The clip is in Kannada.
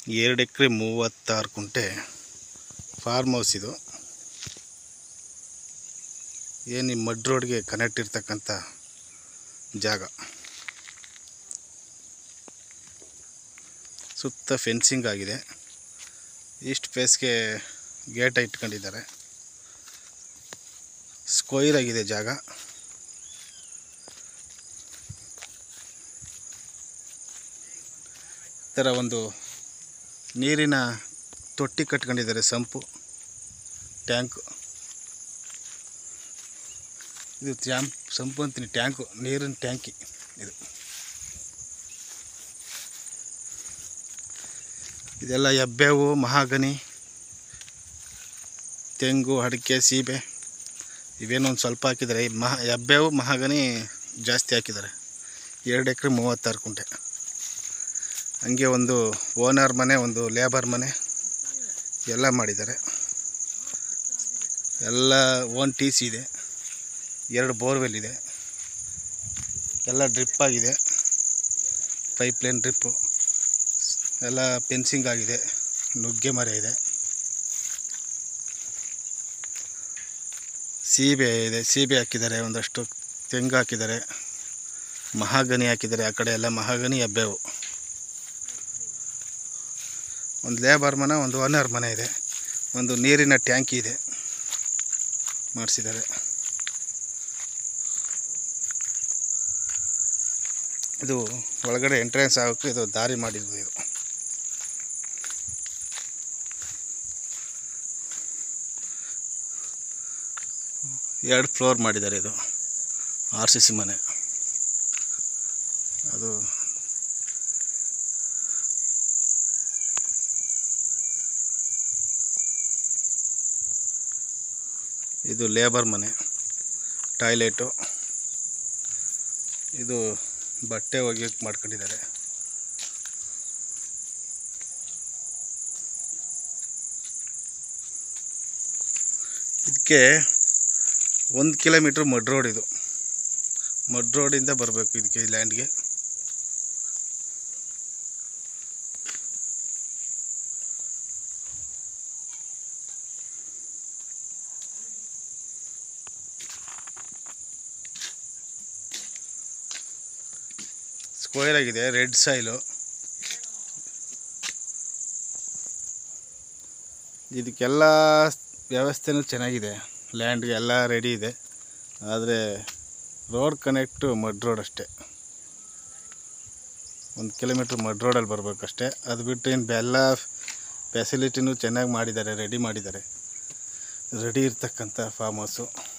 2 ಎಕರೆ 36 ಗುಂಟೆ ಫಾರ್ಮ್ ಹೌಸ್ ಇದು. ಏನು ಈ ಮಡ್ ರೋಡ್ಗೆ ಕನೆಕ್ಟ್ ಇರ್ತಕ್ಕಂಥ ಜಾಗ. ಸುತ್ತ ಫೆನ್ಸಿಂಗ್ ಆಗಿದೆ. ಈಸ್ಟ್ ಫೇಸ್ಗೆ ಗೇಟ್ ಇಟ್ಕೊಂಡಿದ್ದಾರೆ. ಸ್ಕ್ವೈರ್ ಆಗಿದೆ ಜಾಗ. ಈ ಥರ ಒಂದು ನೀರಿನ ತೊಟ್ಟಿ ಕಟ್ಕೊಂಡಿದ್ದಾರೆ. ಟ್ಯಾಂಕು ಇದು ಸಂಪು ಅಂತೀನಿ, ಟ್ಯಾಂಕು, ನೀರಿನ ಟ್ಯಾಂಕಿ ಇದು. ಇದೆಲ್ಲ ಹೆಬ್ಬೇವು, ಮಹಾಗನಿ, ತೆಂಗು, ಅಡಿಕೆ, ಸೀಬೆ ಇವೇನೊಂದು ಸ್ವಲ್ಪ ಹಾಕಿದ್ದಾರೆ. ಹೆಬ್ಬೇವು, ಮಹಾಗನಿ ಜಾಸ್ತಿ ಹಾಕಿದ್ದಾರೆ. 2 ಎಕರೆ 36 ಗುಂಟೆ. ಹಂಗೆ ಒಂದು ಓನರ್ ಮನೆ, ಒಂದು ಲೇಬರ್ ಮನೆ ಎಲ್ಲ ಮಾಡಿದ್ದಾರೆ. ಎಲ್ಲ ಓನ್ ಟಿ ಸಿ ಇದೆ. 2 ಬೋರ್ವೆಲ್ ಇದೆ. ಎಲ್ಲ ಡ್ರಿಪ್ ಆಗಿದೆ, ಪೈಪ್ಲೈನ್ ಡ್ರಿಪ್ಪು. ಎಲ್ಲ ಫೆನ್ಸಿಂಗ್ ಆಗಿದೆ. ನುಗ್ಗೆ ಮರ ಇದೆ, ಸೀಬೆ ಇದೆ, ಸೀಬೆ ಹಾಕಿದ್ದಾರೆ. ಒಂದಷ್ಟು ತೆಂಗು ಹಾಕಿದ್ದಾರೆ, ಮಹಾಗನಿ ಹಾಕಿದ್ದಾರೆ. ಆ ಕಡೆ ಎಲ್ಲ ಮಹಾಗನಿ, ಹೆಬ್ಬೇವು. ಒಂದು ಲೇಬರ್ ಮನೆ, ಒಂದು ಓನರ್ ಮನೆ ಇದೆ. ಒಂದು ನೀರಿನ ಟ್ಯಾಂಕಿ ಇದೆ, ಮಾಡಿಸಿದ್ದಾರೆ. ಇದು ಒಳಗಡೆ ಎಂಟ್ರೆನ್ಸ್ ಆಗೋಕ್ಕೆ ಇದು ದಾರಿ ಮಾಡಿದ್ದು. ಇದು 2 ಫ್ಲೋರ್ ಮಾಡಿದ್ದಾರೆ. ಇದು RCC ಮನೆ. ಅದು ಇದು ಲೇಬರ್ ಮನೆ, ಟಾಯ್ಲೆಟು. ಇದು ಬಟ್ಟೆ ಒಗೆಯೋಕ್ಕೆ ಮಾಡ್ಕೊಂಡಿದ್ದಾರೆ. ಇದಕ್ಕೆ 1 ಕಿಲೋಮೀಟ್ರ್ ಮಡ್ ರೋಡ್. ಇದು ಮಡ್ ರೋಡಿಂದ ಬರಬೇಕು ಇದಕ್ಕೆ, ಈ ಲ್ಯಾಂಡ್ಗೆ. ಸ್ಕ್ವೈರ್ ಆಗಿದೆ, ರೆಡ್ ಸಾಯಿಲು. ಇದಕ್ಕೆಲ್ಲ ವ್ಯವಸ್ಥೆನೂ ಚೆನ್ನಾಗಿದೆ. ಲ್ಯಾಂಡ್ಗೆ ಎಲ್ಲ ರೆಡಿ ಇದೆ. ಆದರೆ ರೋಡ್ ಕನೆಕ್ಟು ಮಡ್ ರೋಡ್ ಅಷ್ಟೇ. 1 ಕಿಲೋಮೀಟ್ರ್ ಮಡ್ ರೋಡಲ್ಲಿ ಬರಬೇಕಷ್ಟೇ. ಅದು ಬಿಟ್ಟು ಇನ್ನು ಎಲ್ಲ ಫೆಸಿಲಿಟಿನೂ ಚೆನ್ನಾಗಿ ಮಾಡಿದ್ದಾರೆ, ರೆಡಿ ಮಾಡಿದ್ದಾರೆ. ರೆಡಿ ಇರ್ತಕ್ಕಂಥ ಫಾರ್ಮ್ ಹೌಸು.